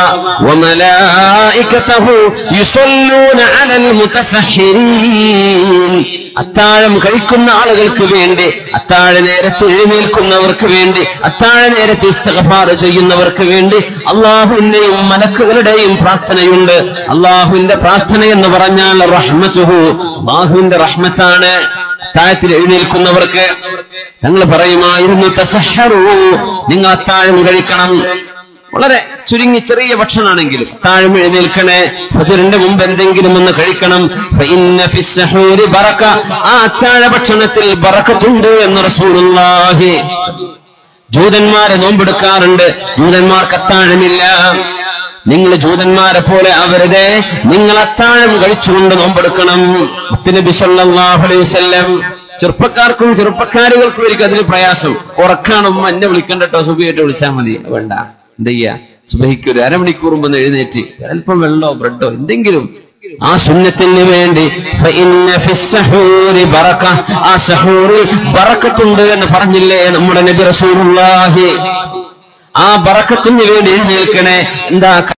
വമലായികതഹു യുസല്ലൂന അലൽ മുതസഹ്ഹിരീൻ. അത്താഴം കഴിക്കുന്ന ആളുകൾക്ക് വേണ്ടി, അത്താഴ നേരത്ത് എഴുന്നേൽക്കുന്നവർക്ക് വേണ്ടി, അത്താഴ നേരത്ത് ഇസ്തിഗ്ഫാർ ചെയ്യുന്നവർക്ക് വേണ്ടി അല്ലാഹുവിന്റെയും മലക്കുകളുടെയും പ്രാർത്ഥനയുണ്ട്. അല്ലാഹുവിന്റെ പ്രാർത്ഥന എന്ന് പറഞ്ഞാൽ റഹ്മത്തുഹു, അല്ലാഹുവിന്റെ റഹ്മത്താണ്. അത്താഴത്തിൽ എഴുന്നേൽക്കുന്നവർക്ക് ഞങ്ങൾ പറയുമായിരുന്നു, തസഹറു, നിങ്ങൾ അത്താഴം കഴിക്കണം. വളരെ ചുരുങ്ങി ചെറിയ ഭക്ഷണമാണെങ്കിലും അത്താഴം എഴുന്നേൽക്കണേ. ഫജ്റിന്റെ മുമ്പ് എന്തെങ്കിലും ഒന്ന് കഴിക്കണം. ഫഇന്ന ഫിസ്സഹൂരി ബറക, ആ അത്താഴ ഭക്ഷണത്തിൽ ബറക്കത്തുണ്ട് എന്ന് റസൂലുള്ളാഹി. ജൂതന്മാരെ നോമ്പെടുക്കാറുണ്ട്, ജൂതന്മാർക്ക് അത്താഴമില്ല. നിങ്ങൾ ജൂതന്മാരെ പോലെ ആവരുതേ, നിങ്ങൾ അത്താഴം കഴിച്ചുകൊണ്ട് നോമ്പെടുക്കണം. മുത്തുനബി സല്ലല്ലാഹു അലൈഹി വസല്ലം ചെറുപ്പക്കാർക്കും ചെറുപ്പക്കാരികൾക്കും ഒരിക്കലും അതിന് പ്രയാസം. ഉറക്കാണുമ്പോ എന്നെ വിളിക്കണ്ടട്ടോ, സുബഹിയായിട്ട് വിളിച്ചാൽ മതി. വേണ്ട, എന്ത് ചെയ്യാ, സുബഹിക്ക് ഒരു അരമണിക്കൂർ മുമ്പ് എഴുന്നേറ്റ് അല്പം വെള്ളോ ബ്രെഡോ എന്തെങ്കിലും ആ സുന്നത്തിന് വേണ്ടി. ഫഇന്ന ഫിസ്സഹൂരി ബറക, ആ സഹൂറിൽ ബറക്കത്തുണ്ട് എന്ന് പറഞ്ഞില്ലേ നമ്മുടെ നബി റസൂലുള്ളാഹി. ആ ബറക്കത്തിന് വേണ്ടി എഴുന്നേൽക്കണേ. എന്താ